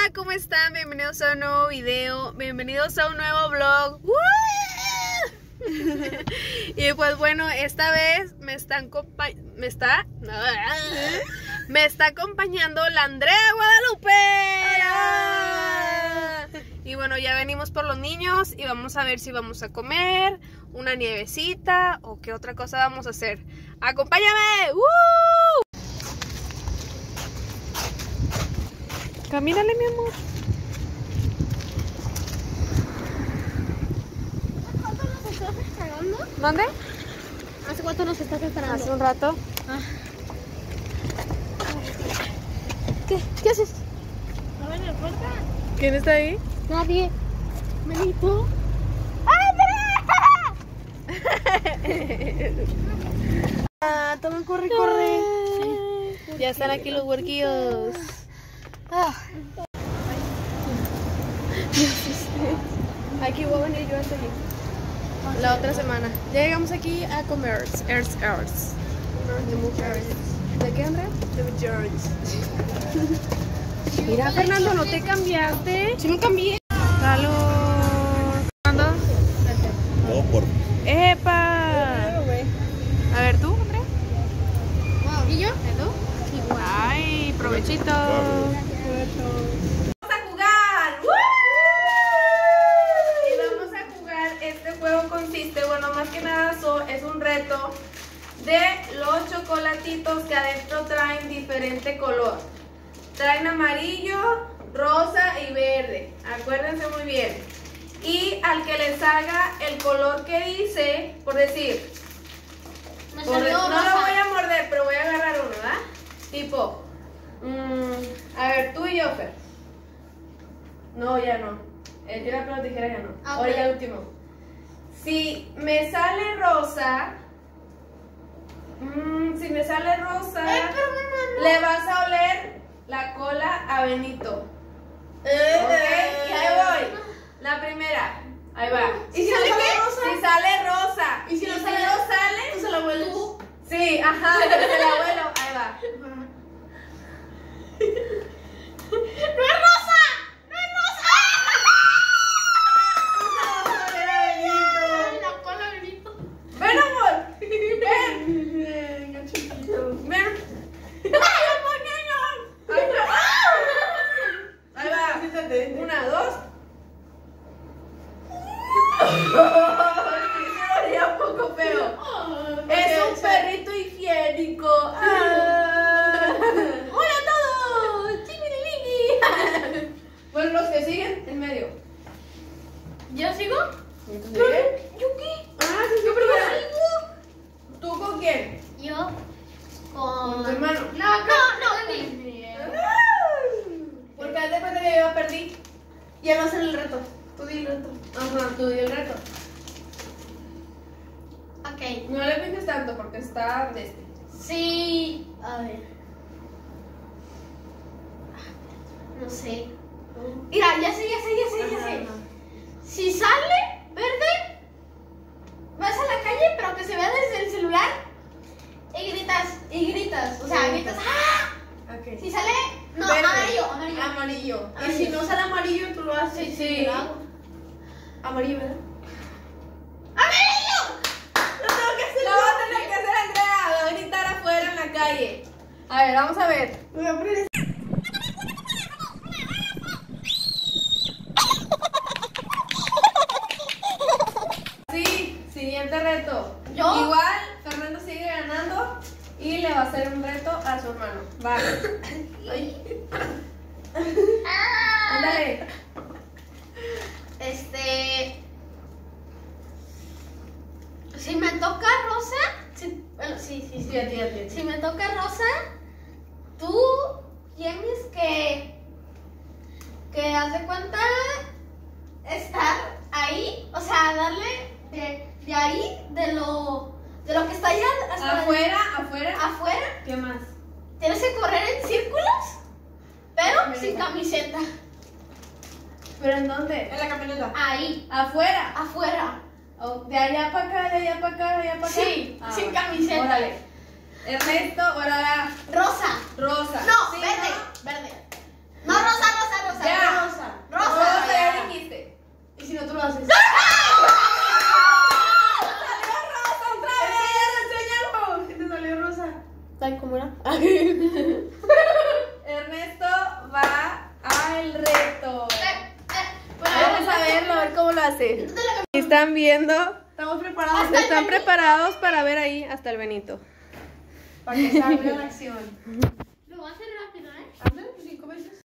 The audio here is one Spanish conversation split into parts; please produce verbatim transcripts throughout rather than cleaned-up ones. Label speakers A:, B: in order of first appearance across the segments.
A: Hola, ¿cómo están? Bienvenidos a un nuevo video, bienvenidos a un nuevo vlog. Y pues bueno, esta vez me están me está me está acompañando la Andrea Guadalupe. Y bueno, ya venimos por los niños y vamos a ver si vamos a comer una nievecita o qué otra cosa vamos a hacer. ¡Acompáñame! ¡Uh! Camínale, mi amor.
B: ¿Hace cuánto nos estás esperando?
A: ¿Dónde?
B: ¿Hace cuánto nos estás esperando?
A: Hace un rato.
B: Ah.
A: ¿Qué? ¿Qué haces?
B: ¿No ven la puerta?
A: ¿Quién está ahí?
B: Nadie. Melito.
A: Ah, toma, corre, corre. Sí. Ya están aquí los huerquillos. Ah. Aquí voy a venir yo a seguir. La otra semana. Ya llegamos aquí a comer. Earth Earth. De mujeres. ¿De qué, Andrea? De mujeres. Mira, Fernando, ¿no te cambiaste?
B: Sí me cambié.
A: Calor. ¿Cuándo?
C: No, por...
A: ¡Epa! A ver, ¿tú, Andrea?
B: ¿Y yo?
A: ¿Y tú? ¡Ay, provechito! Vamos a jugar. ¡Woo! Y vamos a jugar. Este juego consiste, bueno, más que nada so, es un reto de los chocolatitos que adentro traen diferente color. Traen amarillo, rosa y verde. Acuérdense muy bien. Y al que les haga el color que dice, por decir,
B: Me
A: por
B: salió
A: no lo
B: rosa.
A: voy a morder, pero voy a agarrar uno, ¿verdad? Tipo, mmm, a ver, tú y yo, Fer. No, ya no. El tira pero tijera ya no.
B: Ah,
A: Ahora
B: ok.
A: ya el último. Si me sale rosa, mmm, si me sale rosa,
B: Eh, pero mamá, no.
A: le vas a oler la cola a Benito.
B: Eh,
A: Ok, y ahí voy. La primera. Ahí va.
B: ¿Y si sale qué?
A: Si sale rosa.
B: ¿Y si no sale?
A: no sale?
B: ¿Tú se la hueles?
A: Sí, ajá, pero se la vuelo. Ahí va.
B: ¡No es rosa! ¡No es rosa! La cola grito.
A: Ven, amor. Ven. Venga, chiquito. Ven. ¡Ay, amor, niño! Ahí va. Ahí va. Una, dos. Sí, se vería un poco feo. Es un perrito higiénico. Ah.
B: ¡Hola a todos! ¡Chimililini!
A: Bueno, los que siguen, en medio.
B: ¿Yo sigo?
A: ¿Tú
B: ¿Yo qué?
A: Ah, sí,
B: ¿Yo
A: sí,
B: primero
A: primero.
B: sigo?
A: ¿Tú con quién?
B: Yo
A: Con
B: con...
A: tu hermano.
B: No, no, no, Dani.
A: Porque haz de cuenta que yo ya perdí.
B: Ya no hacen el reto.
A: Tú di el reto. Ajá, tú di el reto.
B: Ok.
A: No le pintes tanto porque está de este.
B: Sí. A ver. No sé. Mira, ya sé, ya sé, ya sé, ya
A: Ajá,
B: sé.
A: ajá.
B: Si sale verde, vas a la calle, pero que se vea desde el celular y gritas, y gritas. O sea,
A: Sí.
B: gritas, ¡ah!
A: Ok.
B: Si sale, no,
A: Verde.
B: amarillo, amarillo.
A: Amarillo. Y
B: Amarillo.
A: si no sale amarillo, tú lo haces.
B: Sí, sí, lo hago.
A: Amarillo, ¿verdad?
B: ¡Amarillo!
A: Lo tengo que hacer. Lo va a tener que hacer Andrea. Lo va a gritar afuera en la calle. A ver, vamos a ver. Voy a poner esto. Sí, siguiente reto.
B: ¿Yo?
A: Igual, Fernando sigue ganando y le va a hacer un reto a su hermano. Va. Ay.
B: Ah.
A: Ándale.
B: Este. Si me toca rosa. Si, bueno, sí, sí, sí.
A: Sí, a ti, a ti.
B: Si me toca rosa, tú tienes que. Que haz de cuenta. Estar ahí. O sea, darle de, de ahí, de lo. De lo que está allá hasta
A: Afuera, afuera.
B: afuera.
A: ¿Qué más?
B: Tienes que correr en círculos, pero
A: Camioneta.
B: sin camiseta.
A: ¿Pero en dónde?
C: En la camioneta.
B: Ahí,
A: Afuera.
B: afuera.
A: Oh, de allá para acá, de allá para acá, de allá para acá.
B: Sí,
A: Ah,
B: sin
A: bueno.
B: camiseta.
A: Órale. Ernesto, ahora
B: Rosa.
A: rosa.
B: No,
A: Sí,
B: verde,
A: ¿no?
B: verde. No, rosa, rosa, rosa.
A: Ya,
B: cámara.
A: Ernesto va al reto.
B: Eh,
A: Vamos a verlo, a ver cómo lo hace. Están viendo.
C: Estamos preparados
A: Están preparados para ver ahí hasta el Benito.
C: para que salga la acción.
B: Lo voy a hacer rápido, ¿eh?
C: Hazlo cinco veces.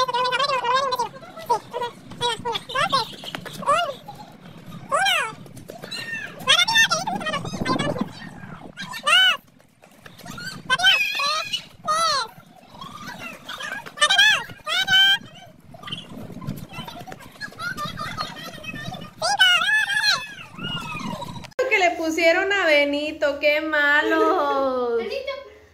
A: Que le pusieron a Benito, qué malos.
B: Benito.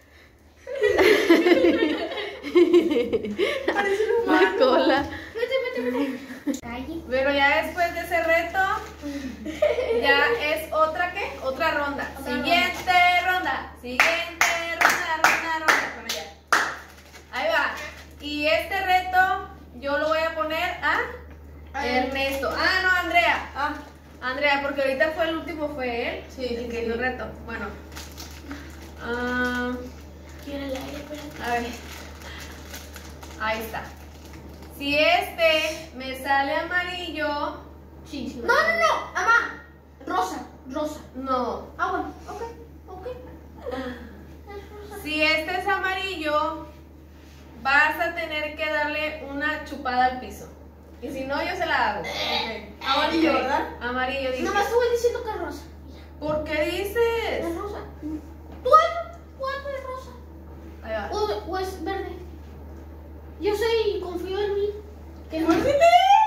A: La cola.
B: Vete, vete, vete. Calle.
A: Pero ya después de ese reto, ya es otra ¿qué? Otra ronda.
B: Otra
A: Siguiente ronda. Siguiente ronda, ronda, ronda. Bueno, ya. Ahí va. Y este reto yo lo voy a poner a Ernesto. Ah, no, Andrea.
C: Ah,
A: Andrea, porque ahorita fue el último, fue él.
C: Sí,
A: el que
C: sí.
A: dio el reto. Bueno. Ah,
B: Quiero el aire, espérate.
A: a ver. Ahí está. Si este me sale amarillo,
B: Sí, sí. No, no, no. Mamá. Rosa, rosa.
A: no.
B: Ah, bueno. Ok, ok. Es rosa.
A: Si este es amarillo, vas a tener que darle una chupada al piso. Y si no, yo se la hago. Ok.
C: Amarillo,
A: Ok.
C: ¿verdad?
A: Amarillo, dice.
B: Nada más estuve diciendo que es rosa.
A: ¿Por qué dices?
B: Es rosa. ¿Tú hazlo? ¿Tú hazlo es rosa?
A: Ahí va.
B: O, o es verde. Yo sé y confío en mí. Que no.
A: ¡Es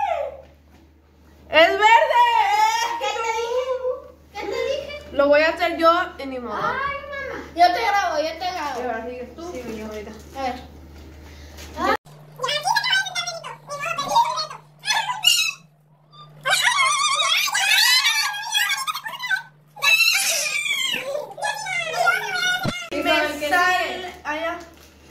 A: verde!
B: ¿Qué te dije? ¿Qué te dije?
A: Lo voy a hacer yo en mi modo.
B: Ay, mamá. Yo te grabo, yo te
A: Y
B: grabo.
A: ahora sigues tú.
C: sí, yo ahorita.
B: A ver.
A: Y
C: Si
A: sobre el
C: me
A: que
C: sale. Allá.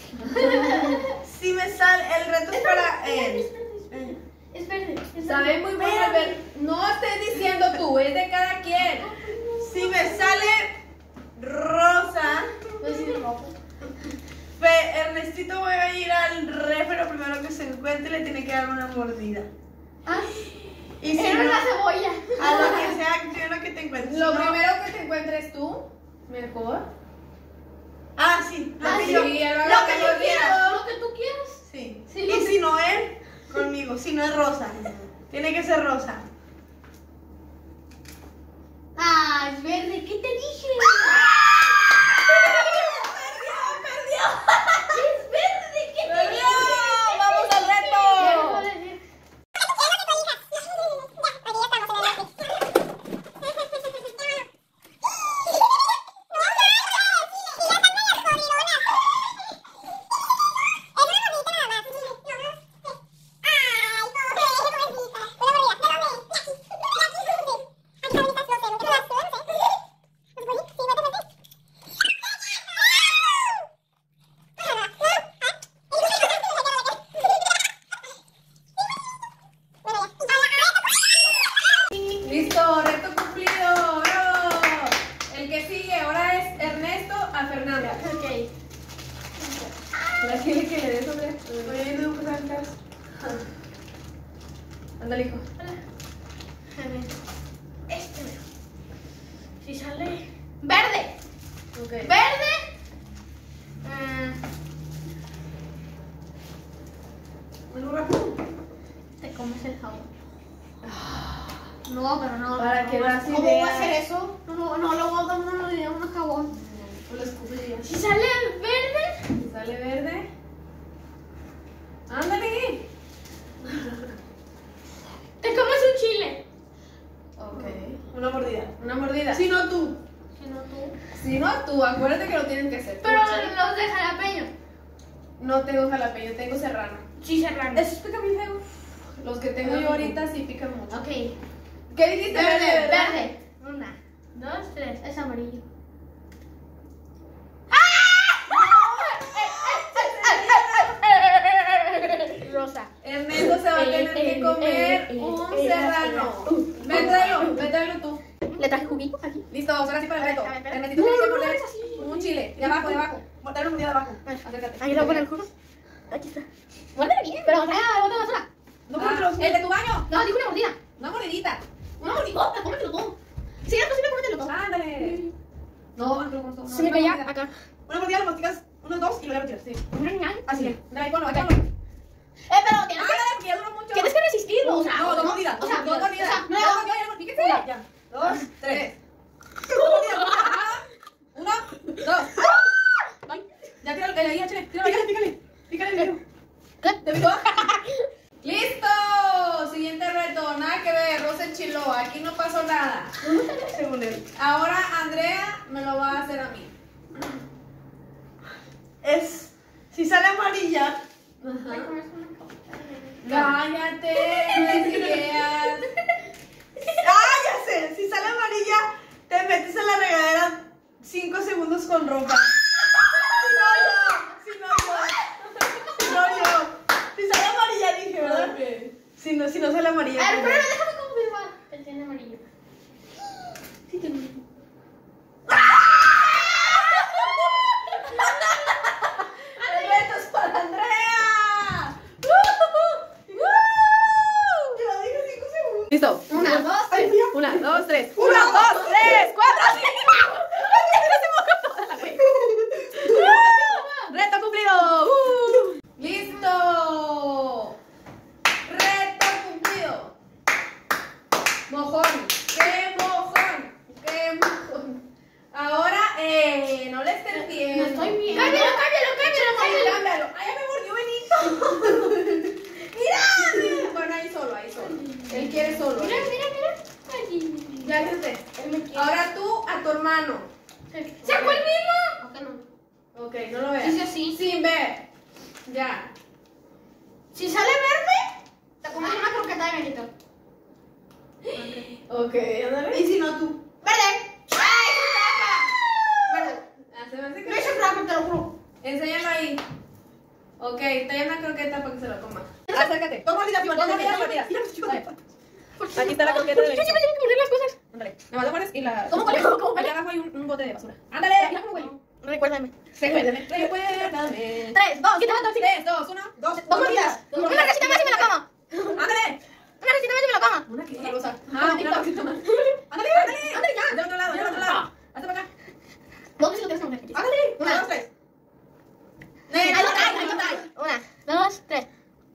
C: Si me sale. El reto es para él.
B: Es verde. Es verde.
A: Sabe muy bueno el ver. No estés diciendo tú, es de cada quien.
C: Si me sale rosa,
B: Voy a decir rojo.
C: Fe- Ernestito voy a ir al re, pero primero que se encuentre le tiene que dar una mordida.
B: Ah,
C: Y si
B: era
C: no,
B: una cebolla.
C: a lo que sea, primero que te encuentres.
A: Lo
C: Si no-
A: primero que te encuentres tú, mejor.
C: Ah, sí. Lo
B: Ah,
C: que
B: sí,
C: yo,
A: él va a
C: lo
A: ver
C: que
A: que
C: yo
A: lo
C: quiero.
B: Lo que tú quieras.
C: Sí.
B: Sí,
C: Y
B: lo-
C: si no él, conmigo. Si no es rosa. Tiene que ser rosa.
B: Ah, es verde. ¿Qué te dije? Es verde. ¿Qué te
A: ¡Perdió!
B: dije?
A: ¡Vamos al reto!
B: ¿Qué decir?
A: Listo, reto cumplido. ¡Bravo! El que sigue ahora es Ernesto a Fernanda.
B: Ok.
A: ¿La quiere que le dé sobre?
C: Voy a ir a buscar el caso.
A: Ándale, hijo.
B: A ver. Este mero. Si sale verde.
A: Ok.
B: Verde. Ah,
C: Muy rápido.
B: te comes el jabón. No, pero no.
A: Para
B: no,
A: que
B: no,
A: das
B: ¿Cómo voy
A: idea.
B: a hacer eso? No, no, no, luego damos una idea, un jabón.
C: Lo escupí.
B: Si sale el verde.
A: Sale verde. Ándale.
B: Te comes un chile.
A: Ok.
C: Una mordida.
A: Una mordida.
C: Si no tú.
B: Si no tú.
A: Si no, tú, acuérdate que lo tienen que hacer.
B: Pero
A: Tú, Chale.
B: los de jalapeño.
A: No tengo jalapeño, tengo serrano.
B: Sí, serrano.
C: Eso explica bien feo.
A: Los que tengo yo ahorita sí pican mucho.
B: Ok.
A: ¿Qué dijiste?
B: Verde,
A: ¿verdad?
B: verde. Una, dos, tres. Es amarillo. Rosa.
A: Ernesto se va a tener que comer un serrano. Ven, tráelo, ven, tráelo tú.
B: Le traje juguito aquí.
A: Listo, ahora sí para el reto.
B: A ver, a ver.
A: Ernestito tiene que morder un chile. De abajo, de abajo.
C: Morder un día de abajo.
A: Acércate.
B: Ahí lo voy a poner el jugo. Aquí está. Muérdeme bien. Pero, o sea, bota basura.
C: No,
A: Ah,
C: porque los...
A: el de tu baño.
B: No, digo una mordida.
A: Una mordidita.
B: Una mordidota, cómetelo todo. Sí, es posible cómetelo todo.
A: Ándale. No, no, no, no.
B: Se me caía acá.
C: Una mordida, lo masticas unos dos y luego ya lo tiras. Sí.
B: Así
C: es.
A: Dale, ponlo,
B: Ok.
A: ponlo.
B: Eh, pero tienes
A: Ah,
B: que,
A: dale, porque ya duró mucho.
B: tienes que resistirlo. O sea,
A: No, dos mordidas.
B: O sea,
A: dos mordidas.
B: o sea, no,
A: Ya, ya, ya, ya, fíjese.
C: Una, ya. Dos, tres.
A: Dos mordidas. Uno, dos. Ya, tíralo, ya, ya, chile. Tíralo,
C: Pícale, pícale. Pícale el dedo.
B: ¿qué?
A: ¿Te picó? ¡Listo! Siguiente reto. Nada que ver, Rosa enchiló. Aquí no pasó nada.
C: Según él.
A: Ahora Andrea me lo va a hacer a mí.
C: Es... Si sale amarilla...
A: Cállate, no des ideas.
C: ¡Ah, ya sé! Si sale amarilla, te metes a la regadera cinco segundos con ropa. Si no yo, si no yo, si no yo. Si sale amarilla dije, ¿verdad? Si no, si no sale amarilla.
B: A ver,
C: pues
B: pero
C: no.
B: déjame confirmar. Que tiene amarillo. Sí, tiene.
A: ¡Retos para Andrea!
C: Te lo dije cinco segundos.
A: Listo.
B: Una, dos,
C: Ay,
B: tres.
C: mira.
A: Una, dos, tres. Una, dos, tres, cuatro, cinco. Reto cumplido. Uh. Listo. Reto cumplido. Mojón. ¡Qué mojón! ¡Qué mojón! Ahora, eh, no le estés bien.
B: No estoy bien. Cámbialo, cámbialo, cámbialo, cámbialo.
A: Cámbialo. ¡Ay, ya me mordió Benito! ¡Mira! Bueno, ahí solo, ahí solo. Él quiere solo.
B: Mira, mira, mira. Ay,
A: Ya quédate.
B: él me quiere.
A: Ahora tú a tu hermano.
B: ¿Sacó el mismo? Ok, no.
A: Ok, no lo veas.
B: Dice así.
A: Sin ver. Ya.
B: Si sale verde, te comes una croqueta de Benito.
A: Ok, ándale.
C: Y si no tú.
B: ¡Verde! ¡Ay, se Verde.
A: Ah, se me hace que-
B: No hice trampa, te lo juro.
A: Enséñalo ahí. Ok, trae una croqueta para que se la coma. Acércate.
C: Dos mordidas, Iván.
A: Dos mordidas, mordidas. Aquí está la croqueta de
B: Yo siempre tengo que morder las cosas.
A: Ándale. Nada más lo pones y la...
B: ¿Cómo huele? ¿Cómo huele?
A: Allá abajo hay un, un bote de basura. Ándale.
B: Mira cómo huele. Recuérdame.
A: Recuérdame. Recuérdame.
B: Tres, dos, quita dos,
A: Tres, dos, uno.
C: Dos,
B: dos mordidas. Una recita más y me la como.
A: Ándale.
B: Una recita más y me la como.
A: ¿Una qué? Una rosa.
B: Ah,
A: Ah,
B: Benito.
A: una rosita más. Ándale, ándale. Ándale ya. Del otro lado, del otro lado. Hazte para acá.
B: ¿Dónde se lo tienes que mover?
A: Ándale.
B: Una.
A: Una, dos, tres.
B: Ahí
A: Ahí
B: está,
A: está,
B: ahí
A: ahí
B: está.
A: está.
B: Una, dos, tres.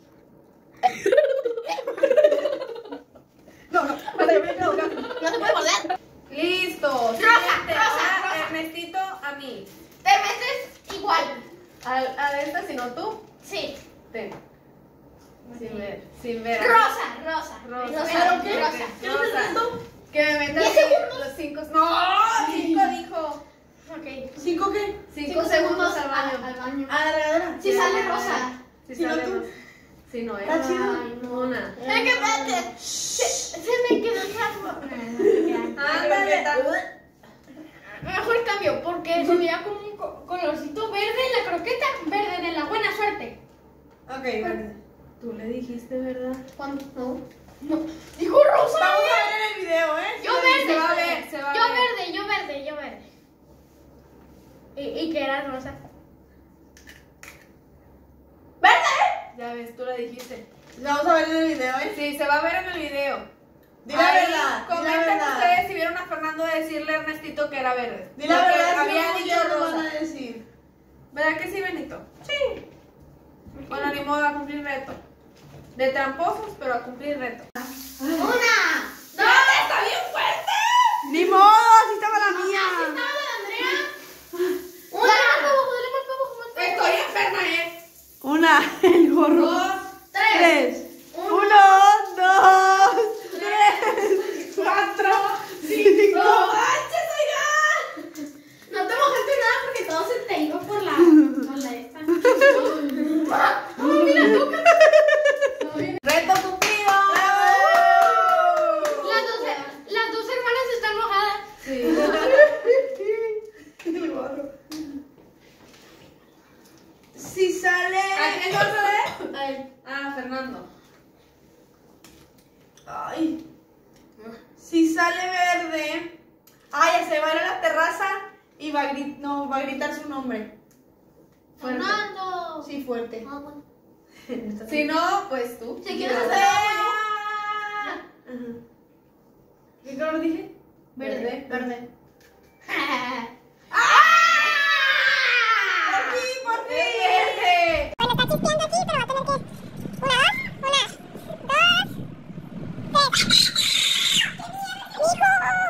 C: No, no. Espérate, voy a equivocar.
B: No se puede morder.
A: Listo.
B: Rosa,
A: Siguiente.
B: rosa,
A: Ahora
B: rosa.
A: Ernestito a mí.
B: Te metes igual.
A: Al, a esta, si no tú.
B: Sí.
A: Ten. Sin ver. Sin ver.
B: Rosa, rosa.
A: Rosa.
B: Rosa,
C: ¿Pero qué?
B: rosa.
C: ¿Qué no te siento?
A: Que me metas
B: ¿Diez segundos?
A: los cinco. No, cinco dijo.
B: Ok.
C: ¿Cinco qué?
A: Cinco, segundos al baño.
B: Al baño.
C: A la regadera.
B: Si sale rosa.
A: Si
C: Si no
A: sale
C: tú.
A: rosa. Si no,
C: Está chido.
A: Ay, no, una.
B: Ven que vete. Se, se me quedó la
A: Ándale.
B: Mejor cambio, porque se veía como un co- colorcito verde en la croqueta, verde de la buena suerte.
C: Ok, verde.
A: Tú le dijiste, ¿verdad?
B: ¿Cuándo? No. No. Dijo rosa.
C: Vamos a ver en el video, ¿eh?
B: Yo
C: Sí,
B: verde.
A: se va a ver, se va a
B: yo
A: ver.
B: verde, yo verde, yo verde. Y, y que era rosa.
A: Ya ves, tú le dijiste.
C: Vamos a ver en el video, ¿eh?
A: Sí, se va a ver en el video.
C: Di la
A: Ahí,
C: verdad. Di la
A: comenten
C: verdad.
A: ustedes si vieron a Fernando decirle a Ernestito que era verde.
C: Di la
A: Porque
C: verdad, si
A: había
C: no,
A: dicho
C: ya lo
A: rosa.
C: van a decir.
A: ¿Verdad que sí, Benito? Sí. Bueno, ni modo a cumplir reto. De tramposos, pero a cumplir reto.
B: Una, dos.
A: ¡Está bien fuerte!
C: Ni modo, así estaba la
B: Así
C: mía.
B: estaba la Andrea. Una. Dale más para abajo, dale más para abajo, más para abajo.
A: Estoy enferma, ¿eh?
C: Una, el gorro.
A: Dos,
B: Tres.
C: Tres. Uno, dos, tres, cuatro, cinco.
A: ¡No manches, oiga!
B: No te mojaste nada porque todo se te iba por la, por la esta. Oh, mira, toca.
A: ¡Reto cumplido!
B: Las dos, las dos hermanas están mojadas.
A: Sí.
C: El gorro. Si sale.
A: ¿A quién vas a ver?
B: Ay.
A: Ah, Fernando.
C: Ay. Si sale verde. Ah, ya se va a ir a la terraza y va a, gri- no, va a gritar su nombre.
B: o...?
C: Sí, fuerte.
B: Ah, bueno.
A: Si no, pues tú.
B: Si quieres
A: Ya.
B: hacer
A: Ajá. ¿Qué color dije?
B: Verde.
C: Verde.
A: ¡Ah!
C: ¡Por fin, por fin!
A: Verde.
D: Bueno, está chispeando aquí, pero va a tener que... Una, dos, una, dos, tres. ¡Hijo!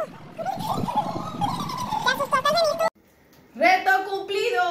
D: ¡Te asustó, Canelito!
A: Reto cumplido.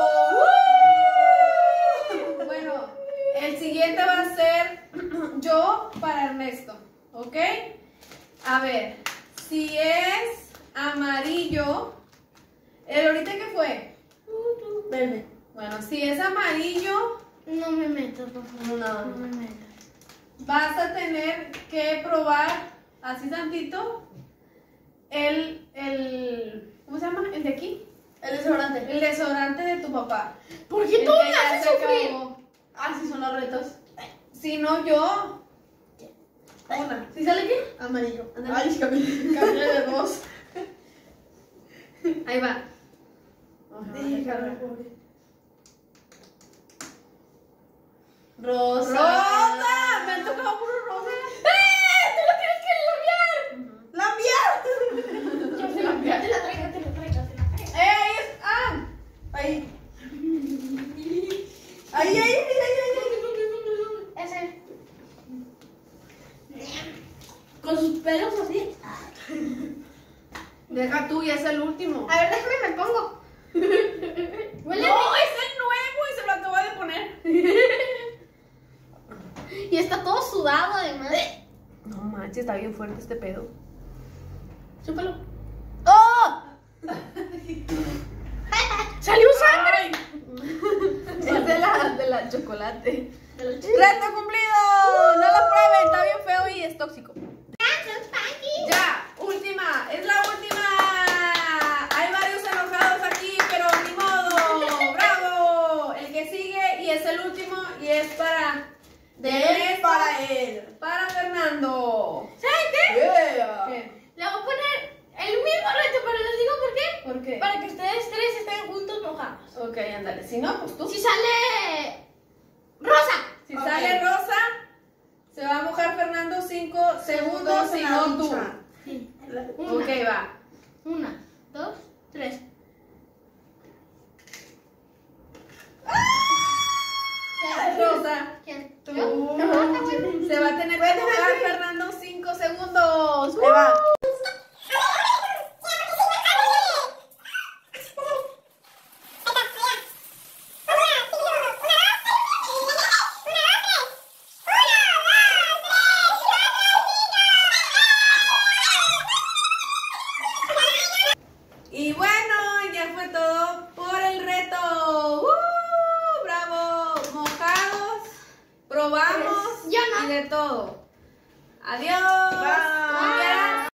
A: Bueno, el siguiente va a ser yo para Ernesto, ¿ok? A ver, si es amarillo, ¿el ahorita qué fue?
C: Verde.
A: Bueno, si es amarillo,
B: No me metas, por favor.
A: No.
B: No me metas.
A: vas a tener que probar, así tantito, el, el, ¿cómo se llama? ¿El de aquí?
C: El desodorante.
A: El desodorante de tu papá.
B: ¿Por
A: El
B: qué tú
A: que
B: me
A: ya
B: haces
A: se
B: sufrir?
A: acabó.
C: Así son los retos.
A: Si no, yo. Una. ¿Sí sale qué?
C: Amarillo.
A: Ándale.
C: Ay, cambié, cambié de voz.
A: Ahí va.
C: Déjalo, pobre.
A: Rosa.
C: ¡Rosa!
A: Me han tocado puro rosa.
B: ¡Eh! ¡Tú lo tienes que limpiar!
C: ¡Lambiar!
B: Yo te la traigo, te la traigo, te la traigo.
A: ¡Eh! Ahí es. ¡Ah!
C: Ahí. Ahí, ahí, ahí, ahí, ahí.
B: Ese. Con sus pelos así.
A: Deja tú, ya es el último.
B: A ver, déjame, me pongo. Huele
A: No, es el nuevo y se lo acabo de poner.
B: Y está todo sudado además.
A: No manches, está bien fuerte este pedo.
B: Chúpalo.
A: ¡Oh!
B: ¡Salió sangre!
A: Es de la, de la chocolate. ¡Reto cumplido! No lo prueben, está bien feo y es tóxico. Ya, última, es la última. Hay varios enojados aquí, pero ni modo. ¡Bravo! El que sigue y es el último y es para...
C: De él para él.
A: Para Fernando.
B: ¿Saben qué?
C: Yeah.
A: ¿Qué?
B: Le voy a poner el mismo reto, pero les digo por qué.
A: ¿Por qué?
B: Para que ustedes tres estén juntos mojados.
A: Ok, ándale. Si no, pues tú.
B: Si sale rosa.
A: Si
C: Ok.
A: sale rosa, se va a mojar Fernando cinco segundos, si
C: en la
A: no tú.
C: ducha.
B: Sí.
A: Ok,
B: Una,
A: va.
B: una, dos, tres.
A: Rosa.
B: ¿Quién?
C: Tú.
B: ¿Yo?
A: Se va a tener que mojar Fernando cinco segundos.
C: Ahí va.
A: Y bueno, ya fue todo por el reto. ¡Uh! ¡Bravo! Mojados, probamos
B: Yo no.
A: y de todo. Adiós.